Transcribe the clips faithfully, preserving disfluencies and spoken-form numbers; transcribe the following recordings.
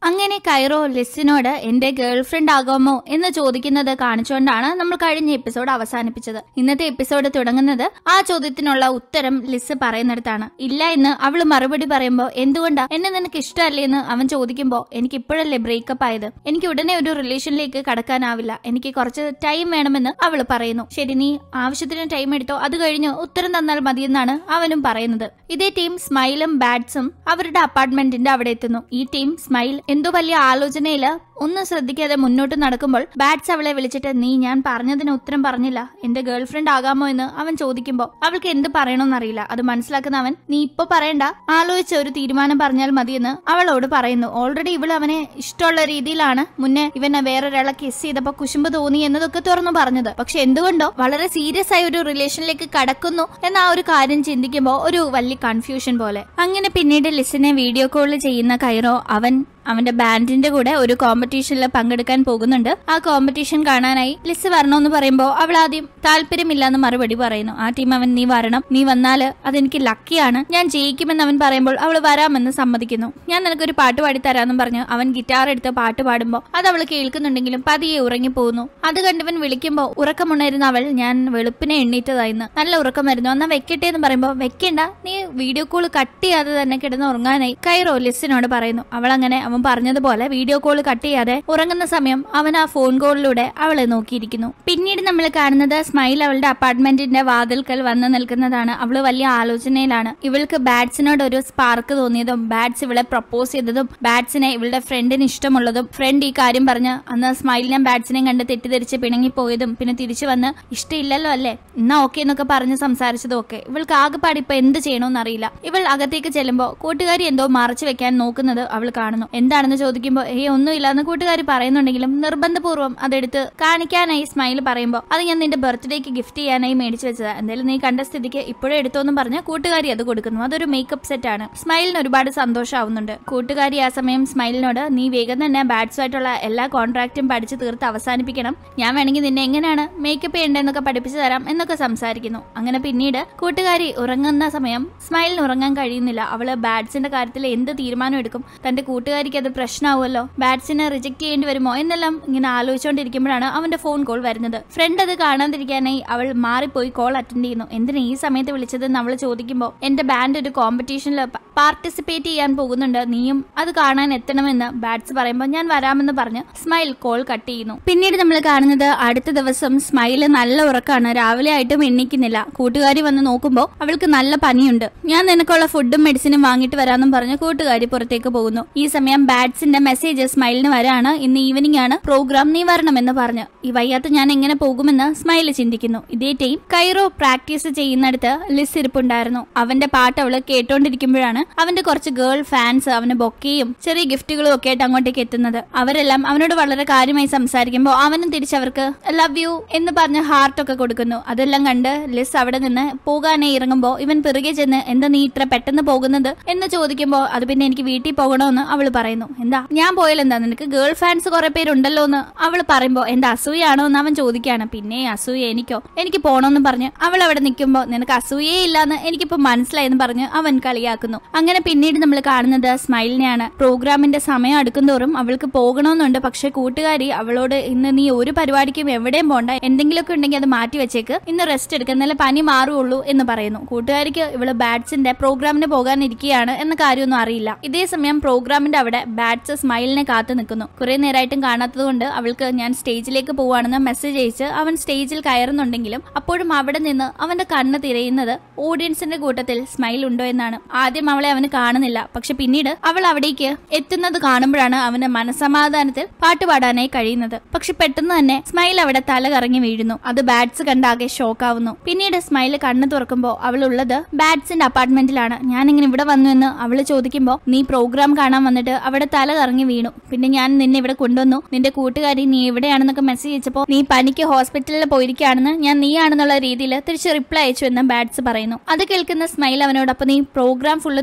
അങ്ങനെ കൈറോ ലിസിനോട് എന്റെ girl friend ആകാമോ എന്ന് ചോദിക്കുന്നത് കാണിച്ചുകൊണ്ടാണ് നമ്മൾ കഴിഞ്ഞ എപ്പിസോഡ് അവസാനിപ്പിച്ചത്. ഇന്നത്തെ എപ്പിസോഡ് തുടങ്ങുന്നത് ആ ചോദ്യത്തിനുള്ള ഉത്തരം ലിസ് പറയുന്നിടത്താണ്. ഇല്ല എന്ന് അവള് മറുപടി പറയുമ്പോ എന്തുകൊണ്ടാ എന്നെ നിനക്ക് ഇഷ്ടമല്ലേ എന്ന് അവൻ ചോദിക്കുമ്പോ എനിക്ക് ഇപ്പോഴല്ലേ ബ്രേക്കപ്പ് ആയത്, എനിക്ക് ഉടനെ ഒരു റിലേഷനിലേക്ക് കടക്കാനാവില്ല, എനിക്ക് കുറച്ച് ടൈം വേണമെന്ന് അവള് പറയുന്നു. ശരി, നീ ആവശ്യത്തിന് ടൈം എടുത്തോ, അത് കഴിഞ്ഞ് ഉത്തരം തന്നാൽ മതിയെന്നാണ് അവനും പറയുന്നത്. ഇതേ ടീം സ്മൈലും ബാഡ്സും അവരുടെ അപ്പാർട്ട്മെന്റിന്റെ അവിടെ എത്തുന്നു. ഈ ടീം സ്മൈൽ എന്തോ വലിയ ആലോചനയില് ഒന്നും ശ്രദ്ധിക്കാതെ മുന്നോട്ട് നടക്കുമ്പോൾ ബാഡ്സ് അവളെ വിളിച്ചിട്ട് നീ ഞാൻ പറഞ്ഞതിന് ഉത്തരം പറഞ്ഞില്ല, എന്റെ ഗേൾ ഫ്രണ്ട് ആകാമോ എന്ന് അവൻ ചോദിക്കുമ്പോ അവൾക്ക് എന്ത് പറയണമെന്നറിയില്ല. അത് മനസ്സിലാക്കുന്ന അവൻ നീ ഇപ്പൊ പറയണ്ട, ആലോചിച്ച ഒരു തീരുമാനം പറഞ്ഞാൽ മതിയെന്ന് അവളോട് പറയുന്നു. ഓൾറെഡി ഇവൾ അവനെ ഇഷ്ടമുള്ള രീതിയിലാണ് മുന്നേ ഇവനെ വേറൊരാളെ കിസ് ചെയ്തപ്പോ കുശുമ്പ് തോന്നി എന്നതൊക്കെ തുറന്നു പറഞ്ഞത്. പക്ഷെ എന്തുകൊണ്ടോ വളരെ സീരിയസ് ആയ ഒരു റിലേഷനിലേക്ക് കടക്കുന്നു എന്ന ആ ഒരു കാര്യം ചിന്തിക്കുമ്പോ ഒരു വലിയ കൺഫ്യൂഷൻ പോലെ. അങ്ങനെ പിന്നീട് ലിസിനെ വീഡിയോ കോൾ ചെയ്യുന്ന കൈറോ അവൻ അവന്റെ ബാൻഡിന്റെ കൂടെ ഒരു കോമ്പറ്റീഷനിൽ പങ്കെടുക്കാൻ പോകുന്നുണ്ട്. ആ കോമ്പറ്റീഷൻ കാണാനായി ലിസ് വരണമെന്ന് പറയുമ്പോ അവൾ ആദ്യം താല്പര്യമില്ലാന്ന് മറുപടി പറയുന്നു. ആ ടീം അവൻ നീ വരണം, നീ വന്നാല് അതെനിക്ക് ലക്കിയാണ്, ഞാൻ ജയിക്കുമെന്ന് അവൻ പറയുമ്പോൾ അവൾ വരാമെന്ന് സമ്മതിക്കുന്നു. ഞാൻ നിനക്കൊരു പാട്ട് പാടി തരാമെന്നും പറഞ്ഞു അവൻ ഗിറ്റാർ എടുത്ത് പാട്ട് പാടുമ്പോ അത് അവൾ കേൾക്കുന്നുണ്ടെങ്കിലും പതിയെ ഉറങ്ങിപ്പോകുന്നു. അത് കണ്ടവൻ വിളിക്കുമ്പോ ഉറക്കമുണരുന്ന അവൾ ഞാൻ വെളുപ്പിനെ എണ്ണീറ്റതായിന്ന്, നല്ല ഉറക്കം വരുന്നു, എന്നാ വെക്കട്ടെ എന്ന് പറയുമ്പോ വെക്കണ്ട, നീ വീഡിയോ കോൾ കട്ട് ചെയ്യാതെ തന്നെ കിടന്ന് ഉറങ്ങാനായി കൈറോ ലിസിനോട് പറയുന്നു. അവൾ അങ്ങനെ അവൻ പറഞ്ഞതുപോലെ വീഡിയോ കോൾ കട്ട് ചെയ്യാതെ ഉറങ്ങുന്ന സമയം അവൻ ആ ഫോൺ കോളിലൂടെ അവളെ നോക്കിയിരിക്കുന്നു. പിന്നീട് നമ്മൾ കാണുന്നത് സ്മൈൽ അവളുടെ അപ്പാർട്ട്മെന്റിന്റെ വാതിൽക്കൽ വന്ന് നിൽക്കുന്നതാണ്. അവള് വലിയ ആലോചനയിലാണ്. ഇവൾക്ക് ബാഡ്സിനോട് ഒരു സ്പാർക്ക് തോന്നിയതും ബാഡ്സ് ഇവളെ പ്രപ്പോസ് ചെയ്തതും ബാഡ്സിനെ ഇവളുടെ ഫ്രണ്ടിന് ഇഷ്ടമുള്ളതും ഫ്രണ്ട് ഈ കാര്യം പറഞ്ഞ് അന്ന് സ്മൈലിനെ ബാഡ്സിനെയും കണ്ട് തെറ്റിദ്ധരിച്ച് പിണങ്ങിപ്പോയതും പിന്നെ തിരിച്ചു വന്ന് ഇഷ്ടമില്ലല്ലോ അല്ലേ എന്നാ ഓക്കെ എന്നൊക്കെ പറഞ്ഞ് സംസാരിച്ചതും ഒക്കെ ഇവൾക്ക് ആകെപ്പാടി ഇപ്പൊ എന്ത് ചെയ്യണമെന്ന് അറിയില്ല. ഇവൾ അകത്തേക്ക് ചെല്ലുമ്പോ കൂട്ടുകാരി എന്തോ മറച്ചു വെക്കാൻ നോക്കുന്നത് അവൾ കാണുന്നു. എന്താണെന്ന് ചോദിക്കുമ്പോ ഏ ഒന്നുമില്ലാന്ന് കൂട്ടുകാരി പറയുന്നുണ്ടെങ്കിലും നിർബന്ധപൂർവ്വം അതെടുത്ത് കാണിക്കാനായി സ്മൈൽ പറയുമ്പോ അത് ഞാൻ നിന്റെ ബർത്ത്ഡേക്ക് ഗിഫ്റ്റ് ചെയ്യാനായി മേടിച്ചു വെച്ചതാ, എന്തായാലും നീ കണ്ട സ്ഥിതിക്ക് ഇപ്പോഴും എടുത്തോന്നും പറഞ്ഞ് കൂട്ടുകാരി അത് കൊടുക്കുന്നു. അതൊരു മേക്കപ്പ് സെറ്റ് ആണ്. സ്മൈലിന് ഒരുപാട് സന്തോഷമാവുന്നുണ്ട്. കൂട്ടുകാരി ആ സമയം സ്മൈലിനോട് നീ വേഗം തന്നെ ബാഡ്സുമായിട്ടുള്ള എല്ലാ കോൺട്രാക്റ്റും പഠിച്ചു തീർത്ത് അവസാനിപ്പിക്കണം, ഞാൻ വേണമെങ്കിൽ നിന്നെ എങ്ങനെയാണ് മേക്കപ്പ് ചെയ്യേണ്ടതെന്നൊക്കെ പഠിപ്പിച്ചു തരാം എന്നൊക്കെ സംസാരിക്കുന്നു. അങ്ങനെ പിന്നീട് കൂട്ടുകാരി ഉറങ്ങുന്ന സമയം സ്മൈലിന് ഉറങ്ങാൻ കഴിയുന്നില്ല. അവള് ബാഡ്സിന്റെ കാര്യത്തിൽ എന്ത് തീരുമാനം എടുക്കും, തന്റെ കൂട്ടുകാരിക്ക് അത് പ്രശ്നമാവുമല്ലോ, ബാഡ്സിനെ റിജക്ട് ചെയ്യേണ്ടി വരുമോ എന്നെല്ലാം ഇങ്ങനെ ആലോചിച്ചുകൊണ്ടിരിക്കുമ്പോഴാണ് അവന്റെ ഫോൺ കോൾ വരുന്നത്. ഫ്രണ്ട് അത് കാണാതിരിക്കാനായി അവൾ മാറിപ്പോയി കോൾ അറ്റൻഡ് ചെയ്യുന്നു. എന്തിനാ ഈ സമയത്ത് വിളിച്ചതെന്ന് അവൾ ചോദിക്കുമ്പോൾ എന്റെ ബാൻഡ് ഒരു കോമ്പറ്റീഷനിൽ പാർട്ടിസിപ്പേറ്റ് ചെയ്യാൻ പോകുന്നുണ്ട്, നീയും അത് കാണാൻ എത്തണമെന്ന് ബാഡ്സ് പറയുമ്പോൾ ഞാൻ വരാമെന്ന് പറഞ്ഞ് സ്മൈൽ കോൾ കട്ട് ചെയ്യുന്നു. പിന്നീട് നമ്മൾ കാണുന്നത് അടുത്ത ദിവസം സ്മൈൽ നല്ല ഉറക്കാണ്, രാവിലെ ആയിട്ടും എണ്ണിക്കുന്നില്ല. കൂട്ടുകാരി വന്ന് നോക്കുമ്പോൾ അവൾക്ക് നല്ല പനിയുണ്ട്. ഞാൻ നിനക്കുള്ള ഫുഡും മെഡിസിനും വാങ്ങിട്ട് വരാമെന്നും പറഞ്ഞ് കൂട്ടുകാരി പുറത്തേക്ക് പോകുന്നു. ഈ സമയം ബാഡ്സിന്റെ മെസ്സേജ് സ്മൈലിന് വരാണ്, ഇന്ന് ഈവനിംഗ് ആണ് പ്രോഗ്രാം, നീ വരണമെന്ന് പറഞ്ഞ്. ഈ വയ്യാത്ത ഞാൻ എങ്ങനെ പോകുമെന്ന് സ്മൈൽ ചിന്തിക്കുന്നു. ഇതേ ടൈം കൈറോ പ്രാക്ടീസ് ചെയ്യുന്നിടത്ത് ലിസ് ഇരിപ്പുണ്ടായിരുന്നു. അവന്റെ പാട്ട് അവള് കേട്ടോണ്ടിരിക്കുമ്പോഴാണ് അവന്റെ കുറച്ച് ഗേൾ ഫാൻസ് അവന് ബൊക്കെയും ചെറിയ ഗിഫ്റ്റുകളും ഒക്കെ ആയിട്ട് അങ്ങോട്ടേക്ക് എത്തുന്നത്. അവരെല്ലാം അവനോട് വളരെ കാര്യമായി സംസാരിക്കുമ്പോൾ അവനും തിരിച്ചവർക്ക് ലവ് യു എന്ന് പറഞ്ഞ് ഹാർട്ടൊക്കെ കൊടുക്കുന്നു. അതെല്ലാം കണ്ട് ലിസ് അവിടെ നിന്ന് പോകാനായി ഇറങ്ങുമ്പോൾ ഇവൻ പിറകെ ചെന്ന് എന്താ നീ ഇത്ര പെട്ടെന്ന് പോകുന്നത് എന്ന് ചോദിക്കുമ്പോൾ അത് പിന്നെ എനിക്ക് വീട്ടിൽ പോകണമെന്ന് അവള് പറയുന്നു. എന്താ ഞാൻ പോയാൽ എന്താ, നിനക്ക് ഗേൾ ഫാൻസ് കുറെ പേരുണ്ടല്ലോ എന്ന് അവള് പറയുമ്പോ എന്താ അസൂയാണോ എന്ന് അവൻ ചോദിക്കാണ്. പിന്നെ അസൂയ എനിക്കോ, എനിക്ക് പോണോന്നും പറഞ്ഞ് അവൾ അവിടെ നിൽക്കുമ്പോ നിനക്ക് അസൂയേ ഇല്ലാന്ന് എനിക്കിപ്പോ മനസ്സിലായെന്ന് പറഞ്ഞ് അവൻ കളിയാക്കുന്നു. അങ്ങനെ പിന്നീട് നമ്മൾ കാണുന്നത് സ്മൈലിനെയാണ്. പ്രോഗ്രാമിന്റെ സമയം അടുക്കുന്തോറും അവൾക്ക് പോകണമെന്നുണ്ട്, പക്ഷെ കൂട്ടുകാരി അവളോട് ഇന്ന് നീ ഒരു പരിപാടിക്കും എവിടെയും പോണ്ട, എന്തെങ്കിലുമൊക്കെ ഉണ്ടെങ്കിൽ അത് മാറ്റി വെച്ചേക്ക്, ഇന്ന് റെസ്റ്റ് എടുക്കുക, എന്നാലേ പനി മാറുള്ളൂ എന്ന് പറയുന്നു. കൂട്ടുകാരിക്ക് ഇവള് ബാഡ്സിന്റെ പ്രോഗ്രാമിന് പോകാനിരിക്കുകയാണ് എന്ന കാര്യമൊന്നും അറിയില്ല. ഇതേ സമയം പ്രോഗ്രാമിന്റെ അവിടെ ബാഡ്സ് സ്മൈലിനെ കാത്തു നിൽക്കുന്നു. കുറെ നേരമായിട്ടും കാണാത്തത് കൊണ്ട് അവൾക്ക് ഞാൻ സ്റ്റേജിലേക്ക് പോവാണെന്ന് മെസ്സേജ് അയച്ച് അവൻ സ്റ്റേജിൽ കയറുന്നുണ്ടെങ്കിലും അപ്പോഴും അവിടെ നിന്ന് അവന്റെ കണ്ണ് തിരയുന്നത് ഓഡിയൻസിന്റെ കൂട്ടത്തിൽ സ്മൈൽ ഉണ്ടോ എന്നാണ്. ആദ്യം അവളെ അവന് കാണുന്നില്ല, പക്ഷെ പിന്നീട് അവൾ അവിടേക്ക് എത്തുന്നത് കാണുമ്പോഴാണ് അവന് മനസമാധാനത്തിൽ പാട്ടുപാടാനായി കഴിയുന്നത്. പക്ഷെ പെട്ടെന്ന് തന്നെ സ്മൈൽ അവിടെ തല കറങ്ങി വീഴുന്നു. അത് ബാഡ്സ് കണ്ടാകെ ഷോക്കാവുന്നു. പിന്നീട് സ്മൈൽ കണ്ണ് തുറക്കുമ്പോൾ അവൾ ഉള്ളത് ബാഡ്സിന്റെ അപ്പാർട്ട്മെന്റിലാണ്. ഞാൻ ഇങ്ങനെ ഇവിടെ വന്നു എന്ന് അവള് ചോദിക്കുമ്പോൾ നീ പ്രോഗ്രാം കാണാൻ വന്നിട്ട് അവിടെ തല കറങ്ങി വീണു, പിന്നെ ഞാൻ നിന്നെ ഇവിടെ കൊണ്ടുവന്നു, നിന്റെ കൂട്ടുകാരി നീ എവിടെയാണെന്നൊക്കെ മെസ്സേജ് അയച്ചപ്പോൾ നീ പനിക്ക് ഹോസ്പിറ്റലിൽ പോയിരിക്കുകയാണെന്ന് ഞാൻ നീയാണെന്നുള്ള രീതിയിൽ തിരിച്ച് റിപ്ലൈ അയച്ചു എന്ന് ബാഡ്സ് പറയുന്നു. അത് കേൾക്കുന്ന സ്മൈൽ അവനോട് അപ്പൊ നീ പ്രോഗ്രാം ഫുള്ള്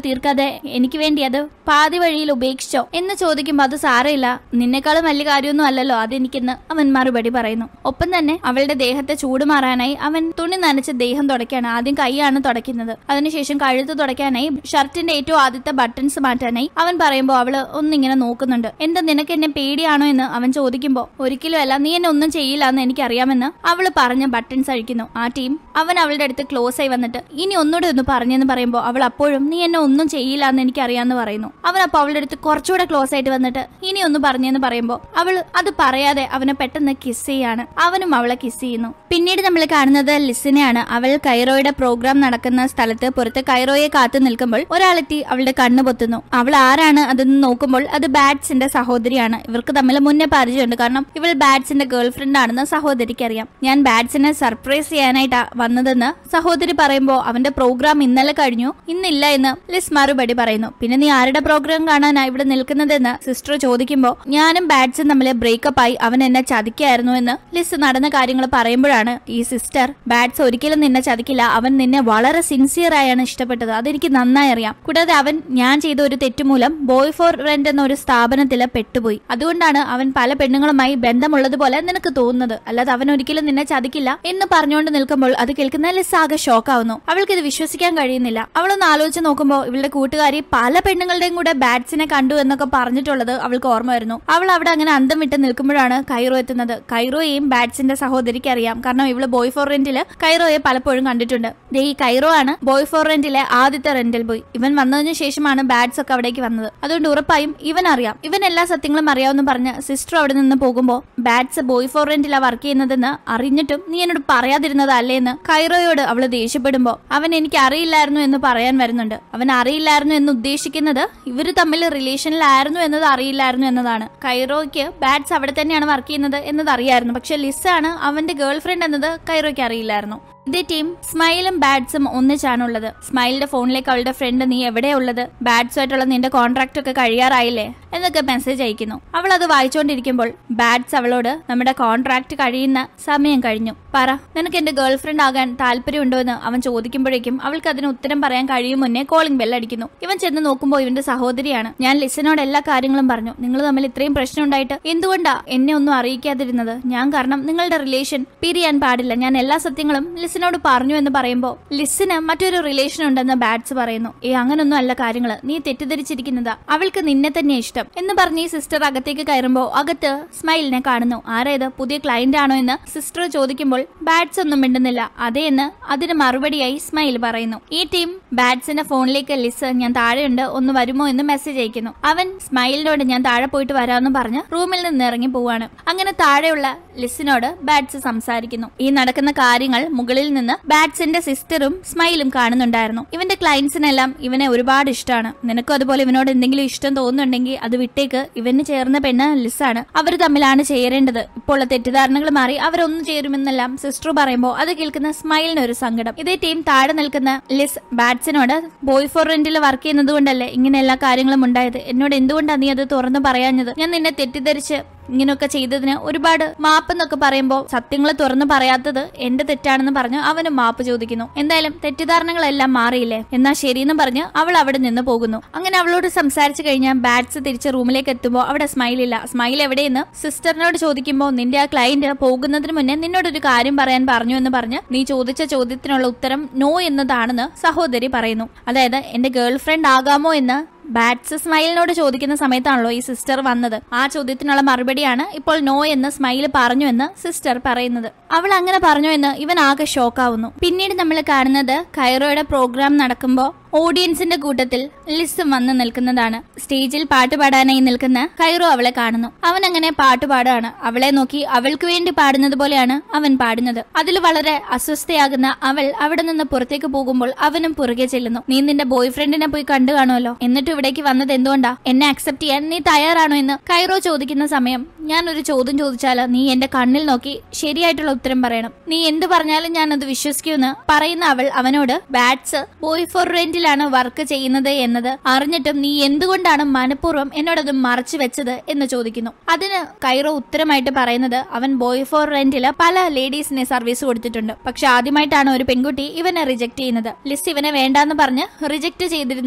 തീർക്കാതെ എനിക്ക് വേണ്ടി അത് പാതി വഴിയിൽ ഉപേക്ഷിച്ചോ എന്ന് ചോദിക്കുമ്പോ അത് സാരമില്ല, നിന്നെക്കാളും വലിയ കാര്യമൊന്നും അല്ലല്ലോ അതെനിക്കെന്ന് അവൻ മറുപടി പറയുന്നു. ഒപ്പം തന്നെ അവളുടെ ദേഹത്തെ ചൂട് മാറാനായി അവൻ തുണി നനച്ച് ദേഹം തുടയ്ക്കാണ്. ആദ്യം കൈയാണ് തുടയ്ക്കുന്നത്, അതിനുശേഷം കഴുത്ത് തുടയ്ക്കാനായി ഷർട്ടിന്റെ ഏറ്റവും ആദ്യത്തെ ബട്ടൺസ് മാറ്റാനായി അവൻ പറയുമ്പോ അവള് ഒന്നിങ്ങനെ നോക്കുന്നുണ്ട്. എന്താ നിനക്ക് എന്നെ പേടിയാണോ എന്ന് അവൻ ചോദിക്കുമ്പോ ഒരിക്കലും അല്ല, നീ എന്നെ ഒന്നും ചെയ്യില്ല എന്ന് എനിക്കറിയാമെന്ന് അവള് പറഞ്ഞ് ബട്ടൺസ് അഴിക്കുന്നു. ആ ടീം അവൻ അവളുടെ അടുത്ത് ക്ലോസ് ആയി വന്നിട്ട് ഇനി ഒന്നുകൂടെ ഒന്ന് പറഞ്ഞെന്ന് പറയുമ്പോ അവൾ അപ്പോഴും നീ എന്നെ ഒന്നും ചെയ്യില്ല എന്ന് എനിക്കറിയാന്ന് പറയുന്നു. അവൻ അപ്പൊ അവളുടെ അടുത്ത് കുറച്ചുകൂടെ ക്ലോസ് ആയിട്ട് വന്നിട്ട് ഇനി ഒന്ന് പറഞ്ഞെന്ന് പറയുമ്പോ അവള് അത് പറയാതെ അവനെ പെട്ടെന്ന് കിസ് ചെയ്യാണ്. അവനും അവളെ കിസ് ചെയ്യുന്നു. പിന്നീട് നമ്മൾ കാണുന്നത് ലിസിനെയാണ്. അവൾ കൈറോയുടെ പ്രോഗ്രാം നടക്കുന്ന സ്ഥലത്ത് പുറത്ത് കൈറോയെ കാത്തു നിൽക്കുമ്പോൾ ഒരാളെത്തി അവളുടെ കണ്ണ് പൊത്തുന്നു. അവൾ ആരാണ് അതെന്ന് നോക്കുമ്പോൾ അത് ബാറ്റ്സിന്റെ സഹോദരിയാണ്. ഇവർക്ക് തമ്മിൽ മുന്നേ പരിചയമുണ്ട്, കാരണം ഇവൾ ബാറ്റ്സിന്റെ ഗേൾ ഫ്രണ്ട് ആണെന്ന് സഹോദരിക്ക് അറിയാം. ഞാൻ ബാറ്റ്സിനെ സർപ്രൈസ് ചെയ്യാനായിട്ടാ വന്നതെന്ന് സഹോദരി പറയുമ്പോ അവന്റെ പ്രോഗ്രാം ഇന്നലെ കഴിഞ്ഞു, ഇന്നില്ല എന്ന് ലിസ് മറുപടി പറയുന്നു. പിന്നെ നീ ആരുടെ പ്രോഗ്രാം കാണാനാ ഇവിടെ നിൽക്കുന്നതെന്ന് സിസ്റ്റർ ചോദിക്കുമ്പോ ഞാനും ബാറ്റ്സും തമ്മിൽ ബ്രേക്കപ്പ് ആയി, അവൻ എന്നെ ചതിക്കായിരുന്നു എന്ന് ലിസ് നടന്ന കാര്യങ്ങൾ പറയുമ്പോഴാണ് ഈ സിസ്റ്റർ ബാറ്റ്സ് ഒരിക്കലും നിന്നെ ചതിക്കില്ല, അവൻ നിന്നെ വളരെ സിൻസിയർ ആയാണ് ഇഷ്ടപ്പെട്ടത്, അതെനിക്ക് നന്നായി അറിയാം. കൂടാതെ അവൻ ഞാൻ ചെയ്ത ഒരു തെറ്റുമൂലം ബോയ് ഫോർ റെന്റ് എന്ന ഒരു സ്ഥാപനത്തിൽ പെട്ടുപോയി, അതുകൊണ്ടാണ് അവൻ പല പെണ്ണുങ്ങളുമായി ബന്ധമുള്ളതുപോലെ നിനക്ക് തോന്നുന്നത്, അല്ലാതെ അവൻ ഒരിക്കലും നിന്നെ ചതിക്കില്ല എന്ന് പറഞ്ഞുകൊണ്ട് നിൽക്കുമ്പോൾ അത് കേൾക്കുന്ന ലിസ് ആകെ ഷോക്കാവുന്നു. അവൾക്ക് ഇത് വിശ്വസിക്കാൻ കഴിയുന്നില്ല. അവളൊന്ന് ആലോചിച്ച് നോക്കുമ്പോൾ ഇവളുടെ കൂട്ടുകാരി പല പെണ്ണുങ്ങളുടെയും കൂടെ ബാറ്റ്സിനെ കണ്ടു എന്നൊക്കെ പറഞ്ഞിട്ടുള്ളത് അവൾക്ക് ഓർമ്മ വരുന്നു. അവൾ അവിടെ അങ്ങനെ അന്തം വിട്ട് നിൽക്കുമ്പോഴാണ് കൈറോ എത്തുന്നത്. കൈറോയെയും ബാറ്റ്സിന്റെ സഹോദരിക്ക് അറിയാം, കാരണം ഇവള് ബോയ് ഫോർ റെന്റില് കൈറോയെ പലപ്പോഴും കണ്ടിട്ടുണ്ട്. ഈ കൈറോ ആണ് ബോയ് ഫോർ റെന്റിലെ ആദ്യത്തെ റെന്റൽ ബോയ്. ഇവൻ വന്നതിന് ശേഷമാണ് ബാറ്റ്സ് ഒക്കെ അവിടേക്ക് വന്നത്, അതുകൊണ്ട് ഉറപ്പായും ഇവൻ അറിയാം. ഇവൻ എല്ലാ സത്യങ്ങളും അറിയാമെന്ന് പറഞ്ഞ് സിസ്റ്റർ അവിടെ നിന്ന് പോകുമ്പോ ബാറ്റ്സ് ബോയ് ഫോർ റെന്റിലാ വർക്ക് ചെയ്യുന്നതെന്ന് അറിഞ്ഞിട്ടും നീ എന്നോട് പറയാതിരുന്നതല്ലേ എന്ന് കൈറോയോട് അവള് ദേഷ്യപ്പെടുമ്പോ അവൻ എനിക്ക് അറിയില്ലായിരുന്നു എന്ന് പറയാൻ വരുന്നുണ്ട്. അവൻ അറിയില്ലായിരുന്നു എന്ന് ഉദ്ദേശിക്കുന്നത് ഇവര് തമ്മിൽ റിലേഷനിലായിരുന്നു എന്നത് അറിയില്ലായിരുന്നു എന്നതാണ്. കൈറോയ്ക്ക് ബാറ്റ്സ് അവിടെ തന്നെയാണ് വർക്ക് ചെയ്യുന്നത് എന്നത് അറിയായിരുന്നു, പക്ഷെ ലിസ് ആണ് അവന്റെ ഗേൾ ഫ്രണ്ട് എന്നത് കൈറോയ്ക്ക് അറിയില്ലായിരുന്നു. ഇതേ ടീം സ്മൈലും ബാറ്റ്സും ഒന്നിച്ചാണുള്ളത്. സ്മൈലിന്റെ ഫോണിലേക്ക് അവളുടെ ഫ്രണ്ട് നീ എവിടെയാ ഉള്ളത്, ബാറ്റ്സുമായിട്ടുള്ള നിന്റെ കോൺട്രാക്ട് ഒക്കെ കഴിയാറായില്ലേ എന്നൊക്കെ മെസ്സേജ് അയക്കുന്നു. അവൾ അത് വായിച്ചുകൊണ്ടിരിക്കുമ്പോൾ ബാറ്റ്സ് അവളോട് നമ്മുടെ കോൺട്രാക്ട് കഴിയുന്ന സമയം കഴിഞ്ഞു, പറ നിനക്ക് എന്റെ ഗേൾ ഫ്രണ്ട് ആകാൻ താല്പര്യമുണ്ടോ എന്ന് അവൻ ചോദിക്കുമ്പോഴേക്കും അവൾക്ക് അതിന് ഉത്തരം പറയാൻ കഴിയും മുന്നേ കോളിംഗ് ബെൽ അടിക്കുന്നു. ഇവൻ ചെന്ന് നോക്കുമ്പോൾ ഇവന്റെ സഹോദരിയാണ്. ഞാൻ ലിസിനോട് എല്ലാ കാര്യങ്ങളും പറഞ്ഞു, നിങ്ങൾ തമ്മിൽ ഇത്രയും പ്രശ്നം ഉണ്ടായിട്ട് എന്തുകൊണ്ടാ എന്നെ ഒന്നും അറിയിക്കാതിരുന്നത്, ഞാൻ കാരണം നിങ്ങളുടെ റിലേഷൻ പിരിയാൻ പാടില്ല, ഞാൻ എല്ലാ സത്യങ്ങളും ലിസിനോട് പറഞ്ഞു എന്ന് പറയുമ്പോ ലിസിന് മറ്റൊരു റിലേഷൻ ഉണ്ടെന്ന് ബാറ്റ്സ് പറയുന്നു. ഏ അങ്ങനൊന്നും അല്ല കാര്യങ്ങള്, നീ തെറ്റിദ്ധരിച്ചിരിക്കുന്നതാ, അവൾക്ക് നിന്നെ തന്നെ ഇഷ്ടം എന്ന് പറഞ്ഞ് ഈ സിസ്റ്റർ അകത്തേക്ക് കയറുമ്പോ അകത്ത് സ്മൈലിനെ കാണുന്നു. ആരേത് പുതിയ ക്ലയന്റ് ആണോ എന്ന് സിസ്റ്റർ ചോദിക്കുമ്പോൾ ബാറ്റ്സ് ഒന്നും മിണ്ടുന്നില്ല. അതേ എന്ന് അതിന് മറുപടിയായി സ്മൈൽ പറയുന്നു. ഈ ടീം ബാറ്റ്സിന്റെ ഫോണിലേക്ക് ലിസ് ഞാൻ താഴെയുണ്ട് ഒന്ന് വരുമോ എന്ന് മെസ്സേജ് അയക്കുന്നു. അവൻ സ്മൈലിനോട് ഞാൻ താഴെ പോയിട്ട് വരാമെന്ന് പറഞ്ഞ് റൂമിൽ നിന്ന് ഇറങ്ങി പോവാണ്. അങ്ങനെ താഴെയുള്ള ലിസിനോട് ബാറ്റ്സ് സംസാരിക്കുന്നു. ഈ നടക്കുന്ന കാര്യങ്ങൾ മുകളിൽ നിന്ന് ബാറ്റ്സിന്റെ സിസ്റ്ററും സ്മൈലും കാണുന്നുണ്ടായിരുന്നു. ഇവന്റെ ക്ലയന്റ്സിനെല്ലാം ഇവനെ ഒരുപാട് ഇഷ്ടമാണ്, നിനക്കും അതുപോലെ ഇവനോട് എന്തെങ്കിലും ഇഷ്ടം തോന്നുന്നുണ്ടെങ്കിൽ അത് വിട്ടേക്ക്, ഇവന് ചേർന്ന പെണ്ണ് ലിസാണ്, അവർ തമ്മിലാണ് ചേരേണ്ടത്, ഇപ്പോൾ തെറ്റിദ്ധാരണകൾ മാറി അവരൊന്നും ചേരുമെന്നെല്ലാം സിസ്റ്റർ പറയുമ്പോൾ അത് കേൾക്കുന്ന സ്മൈലിന് ഒരു സങ്കടം. ഇതേ ടീം താഴെ നിൽക്കുന്ന ലിസ് ബാറ്റ്സിനോട് ബോയ് ഫോർ റെന്റിൽ വർക്ക് ചെയ്യുന്നത് കൊണ്ടല്ലേ ഇങ്ങനെ എല്ലാ കാര്യങ്ങളും ഉണ്ടായത്, എന്നോട് എന്തുകൊണ്ടാണ് നീ അത് തുറന്നു പറയാഞ്ഞത്, ഞാൻ നിന്നെ തെറ്റിദ്ധരിച്ച് ഇങ്ങനെയൊക്കെ ചെയ്തതിന് ഒരുപാട് മാപ്പ് എന്നൊക്കെ പറയുമ്പോൾ സത്യങ്ങൾ തുറന്നു പറയാത്തത് എന്റെ തെറ്റാണെന്ന് പറഞ്ഞ് അവന് മാപ്പ് ചോദിക്കുന്നു. എന്തായാലും തെറ്റിദ്ധാരണകളെല്ലാം മാറിയില്ലേ, എന്നാ ശരിയെന്ന് പറഞ്ഞ് അവൾ അവിടെ നിന്ന് പോകുന്നു. അങ്ങനെ അവളോട് സംസാരിച്ചു കഴിഞ്ഞാൽ ബാറ്റ്സ് തിരിച്ച് റൂമിലേക്ക് എത്തുമ്പോൾ അവിടെ സ്മൈൽ ഇല്ല. സ്മൈൽ എവിടെയെന്ന് സിസ്റ്ററിനോട് ചോദിക്കുമ്പോൾ നിന്റെ ആ ക്ലയന്റ് പോകുന്നതിന് മുന്നേ നിന്നോടൊരു കാര്യം പറയാൻ പറഞ്ഞു എന്ന് പറഞ്ഞ് നീ ചോദിച്ച ചോദ്യത്തിനുള്ള ഉത്തരം നോ എന്നതാണെന്ന് സഹോദരി പറയുന്നു. അതായത് എന്റെ ഗേൾ ഫ്രണ്ട് ആകാമോ എന്ന് ബാറ്റ്സ് സ്മൈലിനോട് ചോദിക്കുന്ന സമയത്താണല്ലോ ഈ സിസ്റ്റർ വന്നത്. ആ ചോദ്യത്തിനുള്ള മറുപടിയാണ് ഇപ്പോൾ നോ എന്ന് സ്മൈൽ പറഞ്ഞു എന്ന് സിസ്റ്റർ പറയുന്നത്. അവൾ അങ്ങനെ പറഞ്ഞു എന്ന് ഇവൻ ആകെ ഷോക്കാവുന്നു. പിന്നീട് നമ്മൾ കാണുന്നത് കൈറോയുടെ പ്രോഗ്രാം നടക്കുമ്പോൾ ഓഡിയൻസിന്റെ കൂട്ടത്തിൽ ലിസും വന്ന് നിൽക്കുന്നതാണ്. സ്റ്റേജിൽ പാട്ടുപാടാനായി നിൽക്കുന്ന കൈറോ അവളെ കാണുന്നു. അവൻ അങ്ങനെ പാട്ടുപാടാണ്. അവളെ നോക്കി അവൾക്ക് വേണ്ടി പാടുന്നത് പോലെയാണ് അവൻ പാടുന്നത്. അതിൽ വളരെ അസ്വസ്ഥയാകുന്ന അവൾ അവിടെ നിന്ന് പുറത്തേക്ക് പോകുമ്പോൾ അവനും പുറകെ ചെല്ലുന്നു. നീ നിന്റെ ബോയ് ഫ്രണ്ടിനെ പോയി കണ്ടു കാണുമല്ലോ, എന്നിട്ട് ഇവിടേക്ക് വന്നത് എന്തുകൊണ്ടാ, എന്നെ അക്സെപ്റ്റ് ചെയ്യാൻ നീ തയ്യാറാണോ എന്ന് കൈറോ ചോദിക്കുന്ന സമയം ഞാൻ ഒരു ചോദ്യം ചോദിച്ചാൽ നീ എന്റെ കണ്ണിൽ നോക്കി ശരിയായിട്ടുള്ള ഉത്തരം പറയണം, നീ എന്ത് പറഞ്ഞാലും ഞാൻ അത് വിശ്വസിക്കുമെന്ന് പറയുന്ന അവൾ അവനോട് ബാറ്റ്സ് ബോയ് ഫോർ റെന്റിൽ വർക്ക് ചെയ്യുന്നത് എന്നത് അറിഞ്ഞിട്ടും നീ എന്തുകൊണ്ടാണ് മനഃപൂർവ്വം എന്നോടത് മറച്ചു വെച്ചത് എന്ന് ചോദിക്കുന്നു. അതിന് കൈറോ ഉത്തരമായിട്ട് പറയുന്നത് അവൻ ബോയ് ഫോർ റെന്റില് പല ലേഡീസിനെ സർവീസ് കൊടുത്തിട്ടുണ്ട്, പക്ഷെ ആദ്യമായിട്ടാണ് ഒരു പെൺകുട്ടി ഇവനെ റിജക്ട് ചെയ്യുന്നത്. ലിസ് ഇവനെ വേണ്ടാന്ന് പറഞ്ഞ് റിജക്ട് ചെയ്തിരുന്നല്ലോ,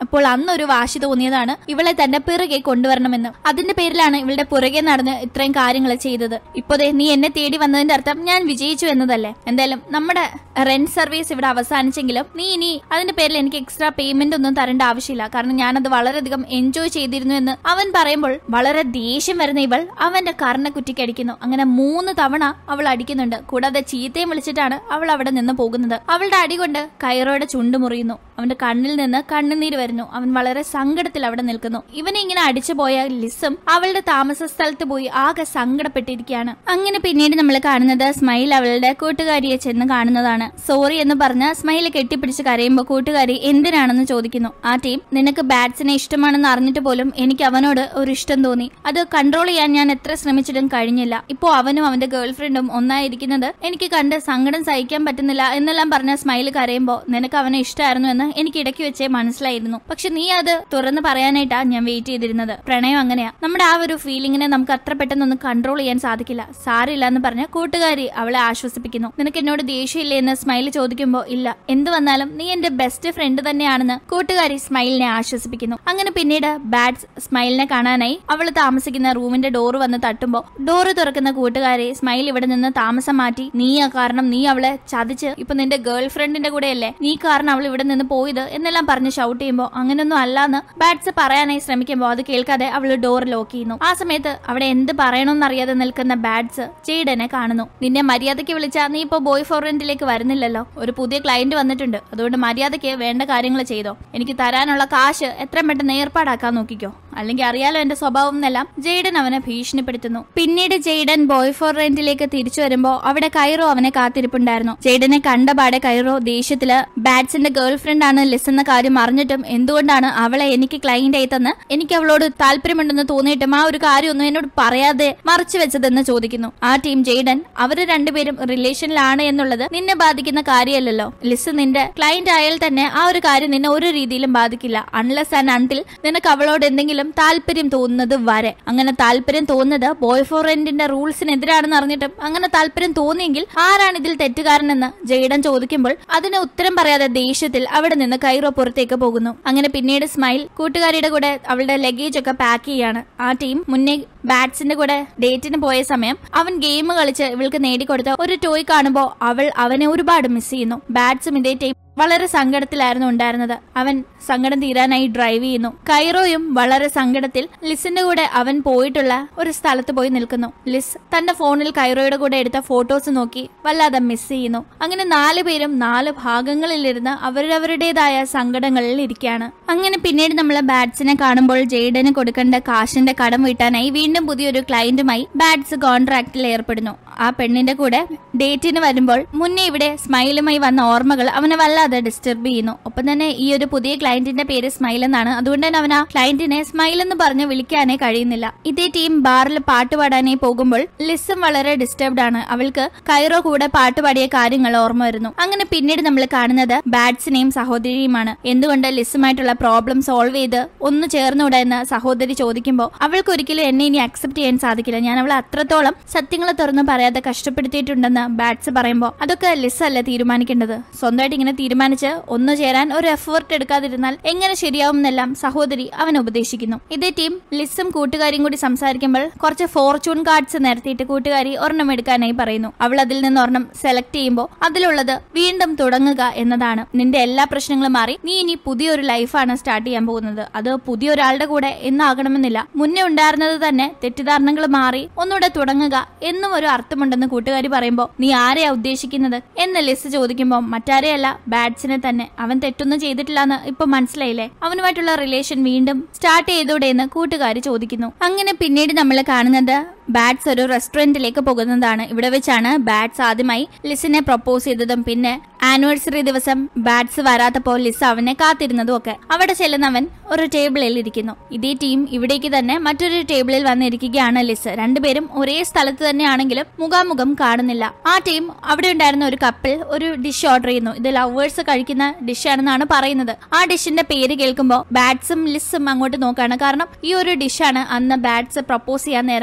അപ്പോൾ അന്നൊരു വാശി തോന്നിയതാണ് ഇവളെ തന്റെ പിറകെ കൊണ്ടുവരണമെന്ന്. അതിന്റെ പേരിലാണ് ഇവളുടെ പുറകെ നടന്ന് ഇത്രയും കാര്യങ്ങൾ ചെയ്തത്. ഇപ്പോഴേ നീ എന്നെ തേടി വന്നതിന്റെ അർത്ഥം ഞാൻ വിജയിച്ചു എന്നതല്ലേ? എന്തായാലും നമ്മുടെ റെന്റ് സർവീസ് ഇവിടെ അവസാനിച്ചെങ്കിലും നീ ഇനി അതിന്റെ പേരിൽ എനിക്ക് എക്സ്ട്രാ പേയ്മെന്റ് ഒന്നും തരേണ്ട ആവശ്യമില്ല, കാരണം ഞാനത് വളരെയധികം എൻജോയ് ചെയ്തിരുന്നു എന്ന് അവൻ പറയുമ്പോൾ വളരെ ദേഷ്യം വരുന്ന ഇവൾ അവന്റെ കർണക്കുറ്റിക്ക് അടിക്കുന്നു. അങ്ങനെ മൂന്ന് തവണ അവൾ അടിക്കുന്നുണ്ട്. കൂടാതെ ചീത്തയും വിളിച്ചിട്ടാണ് അവൾ അവിടെ നിന്ന് പോകുന്നത്. അവളുടെ അടി കൊണ്ട് കൈറോയുടെ ചുണ്ട് മുറിയുന്നു. അവന്റെ കണ്ണിൽ നിന്ന് കണ്ണുനീര് വരുന്നു. അവൻ വളരെ സങ്കടത്തിൽ അവിടെ നിൽക്കുന്നു. ഇവനെ ഇങ്ങനെ അടിച്ചു പോയ ലിസും അവളുടെ താമസ സ്ഥലത്ത് പോയി ആകെ സങ്കടപ്പെട്ടിരിക്കുകയാണ്. അങ്ങനെ പിന്നീട് നമ്മൾ കാണുന്നത് സ്മൈൽ അവളുടെ കൂട്ടുകാരിയെ ചെന്ന് കാണുന്നതാണ്. സോറി എന്ന് പറഞ്ഞ് സ്മൈൽ കെട്ടിപ്പിടിച്ച് കരയുമ്പോൾ കൂട്ടുകാരി എന്തിനാണെന്ന് ചോദിക്കുന്നു. ആ ടീം നിനക്ക് ബാറ്റ്സിനെ ഇഷ്ടമാണെന്ന് അറിഞ്ഞിട്ട് പോലും എനിക്ക് അവനോട് ഒരു ഇഷ്ടം തോന്നി. അത് കൺട്രോൾ ചെയ്യാൻ ഞാൻ എത്ര ശ്രമിച്ചിട്ടും കഴിഞ്ഞില്ല. ഇപ്പോ അവനും അവന്റെ ഗേൾഫ്രണ്ടും ഒന്നായിരിക്കുന്നത് എനിക്ക് കണ്ട് സങ്കടം സഹിക്കാൻ പറ്റുന്നില്ല എന്നെല്ലാം പറഞ്ഞ സ്മൈൽ കരയുമ്പോ നിനക്ക് അവനെ ഇഷ്ടമായിരുന്നു എന്ന് എനിക്ക് ഇടയ്ക്ക് വെച്ചേ മനസ്സിലായിരുന്നു. പക്ഷെ നീ അത് തുറന്ന് പറയാനായിട്ടാ ഞാൻ വെയിറ്റ് ചെയ്തിരുന്നത്. പ്രണയം അങ്ങനെയാ, നമ്മുടെ ആ ഒരു ഫീലിങ്ങിനെ നമുക്ക് അത്ര പെട്ടെന്നൊന്നും കൺട്രോൾ ചെയ്യാൻ സാധിക്കില്ല. സാരില്ല എന്ന് പറഞ്ഞ കൂട്ടുകാരി അവളെ ആശ്വസിപ്പിക്കുന്നു. നിനക്ക് എന്നോട് ദേഷ്യമില്ലേ എന്ന് സ്മൈൽ ചോദിക്കുമ്പോ ഇല്ല, എന്ത് വന്നാലും നീ എന്റെ ബെസ്റ്റ് ഫ്രണ്ട് തന്നെയാണെന്ന് കൂട്ടുകാരി സ്മൈലിനെ ആശ്വസിപ്പിക്കുന്നു. അങ്ങനെ പിന്നീട് ബാറ്റ്സ് സ്മൈലിനെ കാണാനായി അവൾ താമസിക്കുന്ന റൂമിന്റെ ഡോറ് വന്ന് തട്ടുമ്പോ ഡോറ് തുറക്കുന്ന കൂട്ടുകാരി സ്മൈൽ ഇവിടെ നിന്ന് താമസം മാറ്റി, നീയാ കാരണം, നീ അവളെ ചതിച്ച് ഇപ്പൊ നിന്റെ ഗേൾ ഫ്രണ്ടിന്റെ കൂടെയല്ലേ, നീ കാരണം അവൾ ഇവിടെ നിന്ന് പോയത് എന്നെല്ലാം പറഞ്ഞ് ഷൗട്ട് ചെയ്യുമ്പോ അങ്ങനൊന്നും അല്ലാന്ന് ബാറ്റ്സ് പറയാനായി ശ്രമിക്കുമ്പോ അത് കേൾക്കാതെ അവൾ ഡോർ ലോക്ക് ചെയ്യുന്നു. ആ സമയത്ത് അവിടെ എന്ത് പറയണമെന്നറിയാതെ നിൽക്കുന്ന ബാറ്റ്സ് ജെയ്ഡനെ കാണുന്നു. നിന്നെ മര്യാദയ്ക്ക് വിളിച്ചാ നീ ഇപ്പൊ ബോയ് ഫ്രണ്ടിലേക്ക് വരുന്നില്ലല്ലോ, ഒരു പുതിയ ക്ലയന്റ് വന്നിട്ടുണ്ട്, അതുകൊണ്ട് മര്യാദയ്ക്ക് വേണ്ട കാര്യങ്ങൾ ചെയ്തോ, എനിക്ക് തരാനുള്ള കാശ് എത്രയും പെട്ടെന്ന് ഏർപ്പാടാക്കാൻ നോക്കിക്കോ, അല്ലെങ്കിൽ അറിയാലോ എന്റെ സ്വഭാവം എന്നെല്ലാം ജെയ്ഡൻ അവനെ ഭീഷണിപ്പെടുത്തുന്നു. പിന്നീട് ജെയ്ഡൻ ബോയ് ഫോർ റെന്റിലേക്ക് തിരിച്ചു വരുമ്പോ അവിടെ കൈറോ അവനെ കാത്തിരിപ്പുണ്ടായിരുന്നു. ജെയ്ഡനെ കണ്ടപാടെ കൈറോ ദേഷ്യത്തില് ബാറ്റ്സിന്റെ ഗേൾഫ്രണ്ട് ആണ് ലിസ് എന്ന കാര്യം അറിഞ്ഞിട്ടും എന്തുകൊണ്ടാണ് അവളെ എനിക്ക് ക്ലയന്റ് ആയി തന്ന് എനിക്ക് അവളോട് താല്പര്യമുണ്ടെന്ന് തോന്നിയിട്ടും ആ ഒരു കാര്യമൊന്നും എന്നോട് പറയാതെ മറച്ചു വെച്ചതെന്ന് ചോദിക്കുന്നു. ആ ടീം ജെയ്ഡൻ അവര് രണ്ടുപേരും റിലേഷനിലാണ് എന്നുള്ളത് നിന്നെ ബാധിക്കുന്ന കാര്യമല്ലല്ലോ. ലിസ് നിന്റെ ക്ലയന്റ് ആയാൽ തന്നെ ആ ഒരു കാര്യം നിന്നെ ഒരു രീതിയിലും ബാധിക്കില്ല, അൺലെസ് ആൻഡ് അൺടിൽ നിനക്ക് അവളോട് എന്തെങ്കിലും താല്പര്യം തോന്നുന്നത് വരെ. അങ്ങനെ താല്പര്യം തോന്നുന്നത് ബോയ് ഫോർ റെന്റിന്റെ റൂൾസിനെതിരാണെന്ന് അറിഞ്ഞിട്ടും അങ്ങനെ താല്പര്യം തോന്നിയെങ്കിൽ ആരാണ് ഇതിൽ തെറ്റുകാരനെന്ന് ജെയ്ഡൻ ചോദിക്കുമ്പോൾ അതിന് ഉത്തരം പറയാതെ ദേഷ്യത്തിൽ അവിടെ നിന്ന് കൈറോ പുറത്തേക്ക് പോകുന്നു. അങ്ങനെ പിന്നീട് സ്മൈൽ കൂട്ടുകാരിയുടെ കൂടെ അവളുടെ ലഗേജ് ഒക്കെ പാക്ക് ചെയ്യാണ്. ആ ടീം മുന്നേ ബാറ്റ്സിന്റെ കൂടെ ഡേറ്റിന് പോയ സമയം അവൻ ഗെയിം കളിച്ച് ഇവൾക്ക് നേടിക്കൊടുത്ത ഒരു ടോയ് കാണുമ്പോ അവൾ അവനെ ഒരുപാട് മിസ് ചെയ്യുന്നു. ബാറ്റ്സും ഇതേ ടീം വളരെ സങ്കടത്തിലായിരുന്നു ഉണ്ടായിരുന്നത്. അവൻ സങ്കടം തീരാനായി ഡ്രൈവ് ചെയ്യുന്നു. കൈറോയും വളരെ സങ്കടത്തിൽ ലിസിന്റെ കൂടെ അവൻ പോയിട്ടുള്ള ഒരു സ്ഥലത്ത് പോയി നിൽക്കുന്നു. ലിസ് തന്റെ ഫോണിൽ കൈറോയുടെ കൂടെ എടുത്ത ഫോട്ടോസ് നോക്കി വല്ലാതെ മിസ് ചെയ്യുന്നു. അങ്ങനെ നാലു പേരും നാല് ഭാഗങ്ങളിലിരുന്ന് അവരവരുടേതായ സങ്കടങ്ങളിൽ ഇരിക്കുകയാണ്. അങ്ങനെ പിന്നീട് നമ്മൾ ബാറ്റ്സിനെ കാണുമ്പോൾ ജെയ്ഡന് കൊടുക്കേണ്ട കാശിന്റെ കടം വീട്ടാനായി വീണ്ടും പുതിയൊരു ക്ലയന്റുമായി ബാറ്റ്സ് കോൺട്രാക്റ്റിൽ ഏർപ്പെടുന്നു. ആ പെണ്ണിന്റെ കൂടെ ഡേറ്റിന് വരുമ്പോൾ മുന്നേ ഇവിടെ സ്മൈലുമായി വന്ന ഓർമ്മകൾ അവനെ വല്ലാതെ ഡിസ്റ്റർബ് ചെയ്യുന്നു. ഒപ്പം തന്നെ ഈ ഒരു പുതിയ ക്ലയന്റിന്റെ പേര് സ്മൈൽ എന്നാണ്. അതുകൊണ്ട് തന്നെ അവൻ ആ ക്ലയന്റിനെ സ്മൈൽ എന്ന് പറഞ്ഞ് വിളിക്കാനേ കഴിയുന്നില്ല. ഇതേ ടീം ബാറിൽ പാട്ട് പാടാനായി പോകുമ്പോൾ ലിസും വളരെ ഡിസ്റ്റർബ്ഡ് ആണ്. അവൾക്ക് കൈറോ കൂടെ പാട്ട് പാടിയ കാര്യങ്ങൾ ഓർമ്മ വരുന്നു. അങ്ങനെ പിന്നീട് നമ്മൾ കാണുന്നത് ബാറ്റ്സിനെയും സഹോദരിയുമാണ്. എന്തുകൊണ്ട് ലിസുമായിട്ടുള്ള പ്രോബ്ലം സോൾവ് ചെയ്ത് ഒന്ന് ചേർന്നുകൂടെ എന്ന് സഹോദരി ചോദിക്കുമ്പോൾ അവൾക്ക് ഒരിക്കലും എന്നെ ഇനി അക്സെപ്റ്റ് ചെയ്യാൻ സാധിക്കില്ല, ഞാൻ അവളെ അത്രത്തോളം സത്യങ്ങൾ തുറന്ന് പറയാതെ കഷ്ടപ്പെടുത്തിയിട്ടുണ്ടെന്ന് ബാറ്റ്സ് പറയുമ്പോൾ അതൊക്കെ ലിസ് അല്ല തീരുമാനിക്കേണ്ടത്. സ്വന്തമായിട്ട് ഇങ്ങനെ തീരുമാനിച്ച് ഒന്നു ചേരാൻ ഒരു എഫേർട്ട് എടുക്കാതിരുന്നാൽ എങ്ങനെ ശരിയാവും എന്നെല്ലാം സഹോദരി അവൻ ഉപദേശിക്കുന്നു. ഇതേ ടീം ലിസും കൂട്ടുകാരിയും കൂടി സംസാരിക്കുമ്പോൾ കുറച്ച് ഫോർച്യൂൺ കാർഡ്സ് നിരത്തിയിട്ട് കൂട്ടുകാരി ഒരെണ്ണം എടുക്കാനായി പറയുന്നു. അവൾ അതിൽ നിന്ന് ഒരെണ്ണം സെലക്ട് ചെയ്യുമ്പോൾ അതിലുള്ളത് വീണ്ടും തുടങ്ങുക എന്നതാണ്. നിന്റെ എല്ലാ പ്രശ്നങ്ങളും മാറി നീ ഇനി പുതിയൊരു ലൈഫാണ് സ്റ്റാർട്ട് ചെയ്യാൻ പോകുന്നത്. അത് പുതിയൊരാളുടെ കൂടെ എന്നാകണമെന്നില്ല, മുന്നേ ഉണ്ടായിരുന്നത് തന്നെ തെറ്റിദ്ധാരണകൾ മാറി ഒന്നുകൂടെ തുടങ്ങുക എന്നും ഒരു അർത്ഥമുണ്ടെന്ന് കൂട്ടുകാരി പറയുമ്പോൾ നീ ആരെയാ ഉദ്ദേശിക്കുന്നത് എന്ന് ലിസ് ചോദിക്കുമ്പോൾ മറ്റാരെയല്ല ബാറ്റ്സിനെ തന്നെ. അവൻ തെറ്റൊന്നും ചെയ്തിട്ടില്ല എന്ന് ഇപ്പൊ മനസ്സിലായില്ലേ, അവനുമായിട്ടുള്ള റിലേഷൻ വീണ്ടും സ്റ്റാർട്ട് ചെയ്തൂടെ എന്ന് കൂട്ടുകാരി ചോദിക്കുന്നു. അങ്ങനെ പിന്നീട് നമ്മൾ കാണുന്നത് ബാറ്റ്സ് ഒരു റെസ്റ്റോറന്റിലേക്ക് പോകുന്നതാണ്. ഇവിടെ വെച്ചാണ് ബാറ്റ്സ് ആദ്യമായി ലിസിനെ പ്രപ്പോസ് ചെയ്തതും പിന്നെ ആനിവേഴ്സറി ദിവസം ബാറ്റ്സ് വരാത്തപ്പോൾ ലിസ് അവനെ കാത്തിരുന്നതും ഒക്കെ. അവിടെ ചെല്ലുന്നവൻ ഒരു ടേബിളിൽ ഇരിക്കുന്നു. ഇതേ ടീം ഇവിടേക്ക് തന്നെ മറ്റൊരു ടേബിളിൽ വന്നിരിക്കുകയാണ് ലിസ്. രണ്ടുപേരും ഒരേ സ്ഥലത്ത് തന്നെയാണെങ്കിലും മുഖാമുഖം കാണുന്നില്ല. ആ ടീം അവിടെ ഉണ്ടായിരുന്ന ഒരു കപ്പിൾ ഒരു ഡിഷ് ഓർഡർ ചെയ്യുന്നു. ഇത് ലവേഴ്സ് കഴിക്കുന്ന ഡിഷ് ആണെന്നാണ് പറയുന്നത്. ആ ഡിഷിന്റെ പേര് കേൾക്കുമ്പോൾ ബാറ്റ്സും ലിസും അങ്ങോട്ട് നോക്കാണ്. കാരണം ഈ ഒരു ഡിഷാണ് അന്ന് ബാറ്റ്സ് പ്രപ്പോസ് ചെയ്യാൻ നേരം ലിസിന്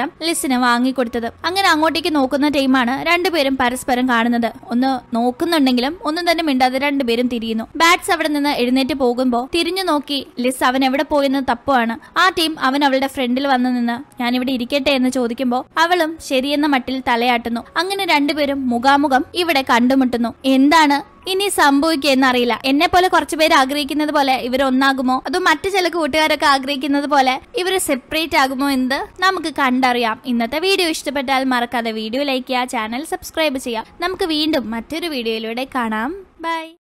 ലിസിന് വാങ്ങിക്കൊടുത്തത്. അങ്ങനെ അങ്ങോട്ടേക്ക് നോക്കുന്ന ടൈമാണ് രണ്ടുപേരും പരസ്പരം കാണുന്നത്. ഒന്ന് നോക്കുന്നുണ്ടെങ്കിലും ഒന്നും തന്നെ മിണ്ടാതെ രണ്ടുപേരും തിരിയുന്നു. ബാറ്റ്സ് അവിടെ നിന്ന് എഴുന്നേറ്റ് പോകുമ്പോ തിരിഞ്ഞു നോക്കി ലിസ് അവൻ എവിടെ പോയെന്ന് തപ്പുവാണ്. ആ ടീം അവൻ അവളുടെ ഫ്രണ്ടിൽ വന്നു നിന്ന് ഞാൻ ഇവിടെ ഇരിക്കട്ടെ എന്ന് ചോദിക്കുമ്പോ അവളും ശരിയെന്ന മട്ടിൽ തലയാട്ടുന്നു. അങ്ങനെ രണ്ടുപേരും മുഖാമുഖം ഇവിടെ കണ്ടുമുട്ടുന്നു. എന്താണ് ഇനി സംഭവിക്കുക എന്നറിയില്ല. എന്നെ പോലെ കുറച്ചുപേര് ആഗ്രഹിക്കുന്നത് പോലെ ഇവർ ഒന്നാകുമോ, അതോ മറ്റു ചില കൂട്ടുകാരൊക്കെ ആഗ്രഹിക്കുന്നത് പോലെ ഇവർ സെപ്പറേറ്റ് ആകുമോ എന്ന് നമുക്ക് കണ്ടറിയാം. ഇന്നത്തെ വീഡിയോ ഇഷ്ടപ്പെട്ടാൽ മറക്കാതെ വീഡിയോ ലൈക്ക് ചെയ്യുക, ചാനൽ സബ്സ്ക്രൈബ് ചെയ്യുക. നമുക്ക് വീണ്ടും മറ്റൊരു വീഡിയോയിലൂടെ കാണാം. ബൈ.